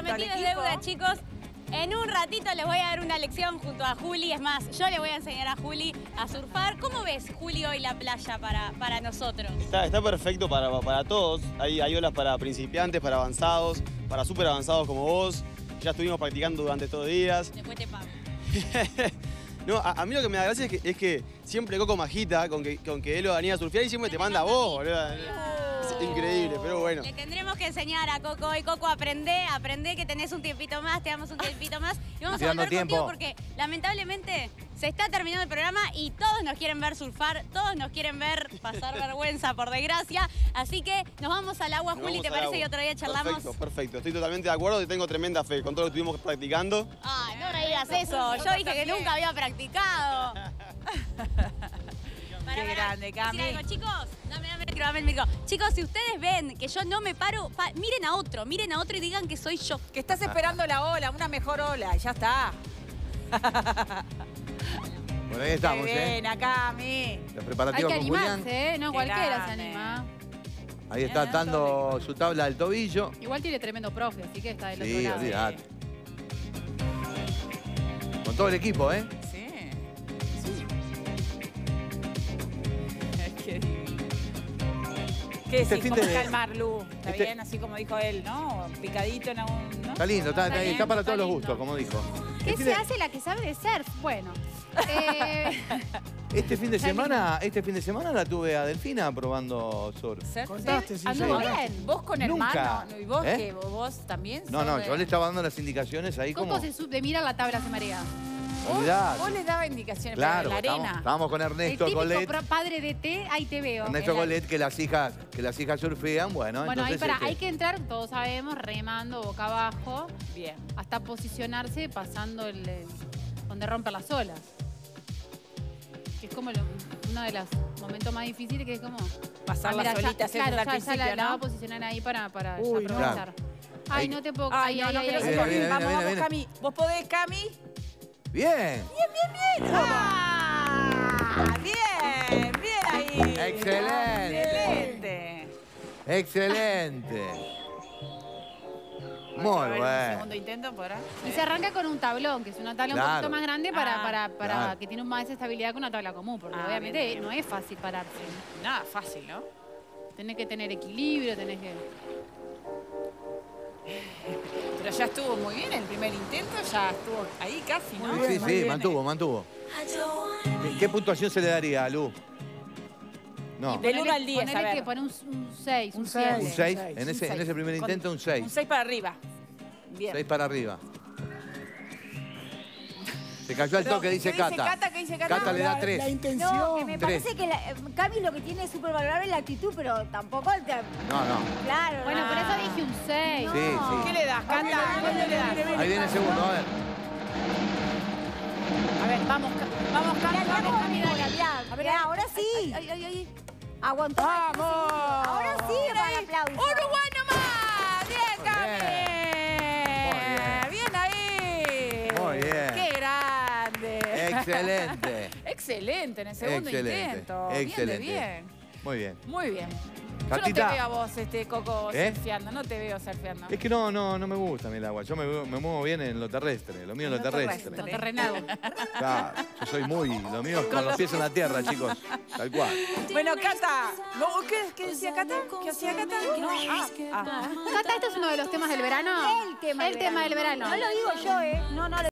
prometido es deuda, chicos. En un ratito les voy a dar una lección junto a Juli. Es más, yo le voy a enseñar a Juli a surfar. ¿Cómo ves, Juli, hoy la playa para nosotros? Está perfecto para todos. Hay olas para principiantes, para avanzados, para súper avanzados como vos. Ya estuvimos practicando durante todo el día. Después te pago. No, a mí lo que me da gracia es que siempre Coco Majita, con que él lo venía a surfear y siempre te manda a vos, boludo. Es increíble, pero bueno. Le tendremos que enseñar a Coco hoy. Coco, aprende que tenés un tiempito más, te damos un tiempito más. Y vamos a volver contigo porque lamentablemente se está terminando el programa y todos nos quieren ver surfar, todos nos quieren ver pasar vergüenza, por desgracia. Así que nos vamos al agua, Juli, ¿te parece que otro día charlamos? Perfecto. Estoy totalmente de acuerdo y tengo tremenda fe con todo lo que estuvimos practicando. Ay, no me digas eso. Yo dije que nunca había practicado. Qué grande, Cami. Chicos, dame el micro. Chicos, si ustedes ven que yo no me paro, miren a otro y digan que soy yo. Que estás esperando la ola, una mejor ola, y ya está. Bueno, ahí estamos, Qué bien, Cami. Los preparativos hay que con Julián. animarse, no Qué cualquiera grande. se anima. Ahí está atando su tabla del tobillo. Igual tiene tremendo profe, así que está del Sí, otro lado. olvidate. Con todo el equipo, ¿eh? Sí. Qué divino. ¿Qué Este decís? fin ¿Cómo de- está el mar, Lu? Está este- bien, así como dijo él, ¿no? Picadito en algún... ¿no? Está lindo, está bien, para está todos los lindo. gustos, como dijo. ¿Qué El fin se de- hace la que sabe de surf? Bueno. Este fin de Está semana la tuve a Delfina probando surf. Contaste, sí, anduvo bien. ¿Vos con el Nunca. mar? ¿No? ¿Y vos ¿Eh? qué? ¿Vos también? No, sos de- yo le estaba dando las indicaciones ahí Coco como... se sube, mira la tabla, se marea. Olvidate. Vos le dabas indicaciones Claro, para la arena. estábamos con El Ernesto típico Colet. padre de té, ahí te veo. Ernesto Colet, que las hijas surfean, bueno, Bueno, ahí entonces... hay que entrar, todos sabemos, remando boca abajo, Bien. hasta posicionarse pasando donde rompen las olas. Que es como uno de los momentos más difíciles, que es como... Pasar las olitas claro, esas al ya principio, la va a ¿no? posicionar ahí para ya Uy, no. aprovechar. Ay, Ahí- no te puedo... Ay, no, pero se Viene, pone. viene, Vamos, viene. Cami. ¿Vos podés, Cami? Bien, ¡Ah! Bien ahí. Excelente. Excelente. excelente. A Muy ver, un bueno. segundo intento, ¿podrá? Y se arranca con un tablón, que es una tabla un Claro. poquito más grande para Claro. que tiene más estabilidad que una tabla común, porque obviamente bien. no es fácil pararse. Nada, fácil, ¿no? Tenés que tener equilibrio, tenés que... Pero ya estuvo muy bien el primer intento, ya estuvo ahí casi, ¿no? Sí, mantuvo. ¿Qué puntuación se le daría a Lu? No, Del 1 al 10, a Ponele ver. que pone un 6, un 7. un 6. En ese primer intento, un 6. Un 6 para arriba. Bien. 6 para arriba. Se cayó al Pero, toque, dice ¿qué dice Cata. Cata? ¿Qué dice Cata? Cata le da La 3. intención. No, que me Tres. parece que Cami lo que tiene es súper valorable la actitud, pero tampoco... No. Claro. Bueno, no. por eso dije un 6. Sí. ¿Qué le das, Cata? ¿Cuánto le das? Ahí viene el segundo, a ver. A ver, vamos, Cami, Mirá, vamos, Cami, mirá, dale. mirá, A ver, mirá, ahora sí. Ay. Aguantó. ¡Vamos! Ahora sí, para el aplauso. ¡Uruguay nomás! ¡Bien, Cami! Bien. ¡Bien ahí! Muy bien. ¡Qué grande! Excelente. Excelente en el segundo intento. Excelente. Bien. Muy bien. Muy bien. Yo no te Catita. veo a vos, Coco, ¿Eh? surfeando. No te veo surfeando. Es que no me gusta a mí el agua. Yo me muevo bien en lo terrestre. Lo mío es lo terrestre. Lo terrenal. Claro, yo soy lo mío es con los pies en la tierra, chicos. Tal cual. Bueno, Cata. No, ¿qué decía Cata? ¿Qué hacía Cata? No. Cata, ¿esto es uno de los temas del verano? El tema del verano. No lo digo yo, ¿eh? No,